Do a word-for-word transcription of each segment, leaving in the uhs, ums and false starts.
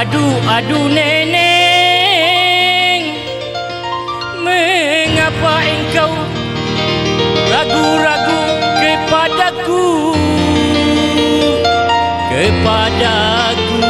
Aduh neneng, mengapa engkau ragu-ragu kepadaku, kepadaku.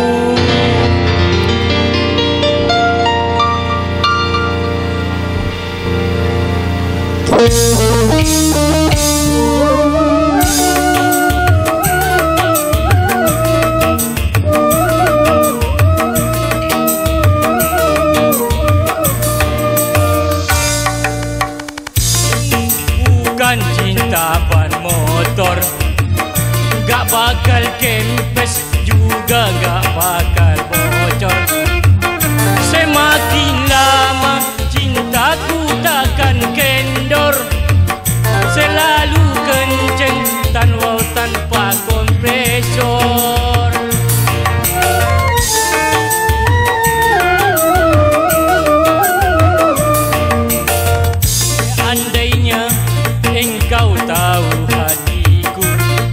Bukan cinta ban motor, gak bakal kempes juga gak bakal bocor. Semakin lama cintaku takkan kendor, selalu kenceng tanpa tanpa kompresor. Andainya engkau tahu hatiku,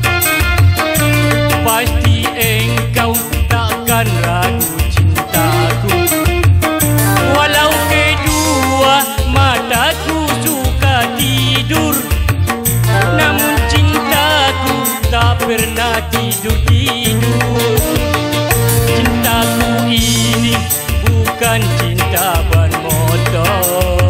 pasti engkau takkan ragu cintaku. Walau kedua mataku suka tidur, namun cintaku tak pernah tidur-tidur. Cintaku ini bukan cinta ban motor.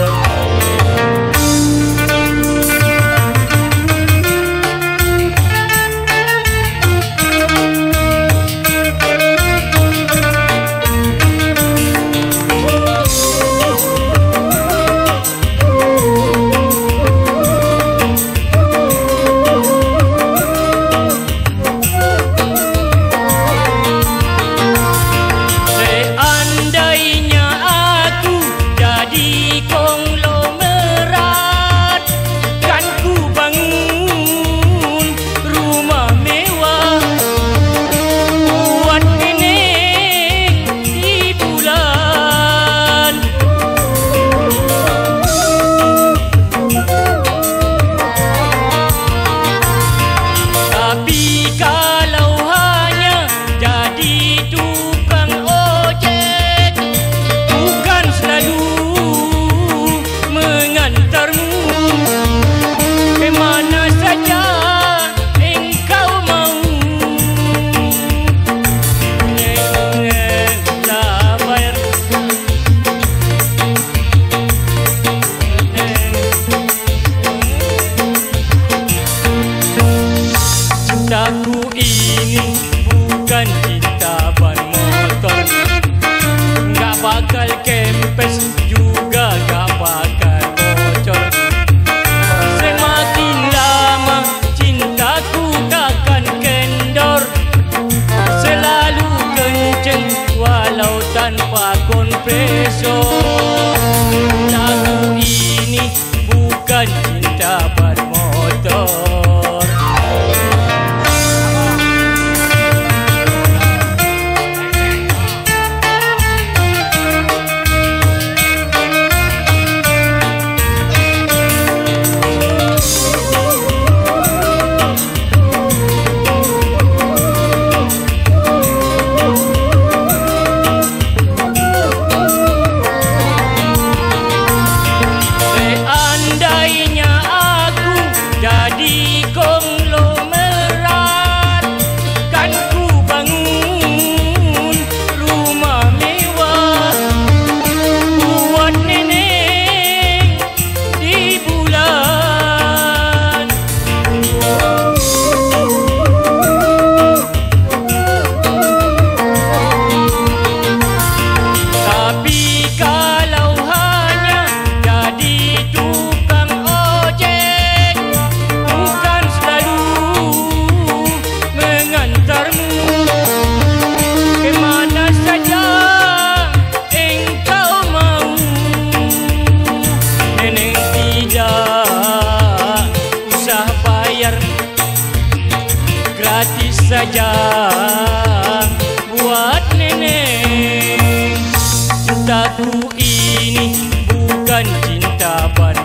Cintaku ini bukan cinta ban motor, gak bakal kempes juga gak bakal bocor. Semakin lama cintaku takkan kendor, selalu kenceng walau tanpa kompresor. Cintaku ini bukan cinta ban motor. Gratis saja buat nenek. Cintaku ini bukan cinta ban